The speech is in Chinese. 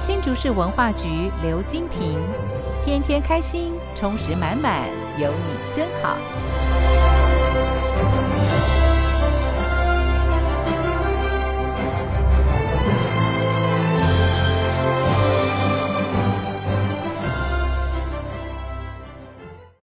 新竹市文化局刘金平，天天开心，充实满满，有你真好。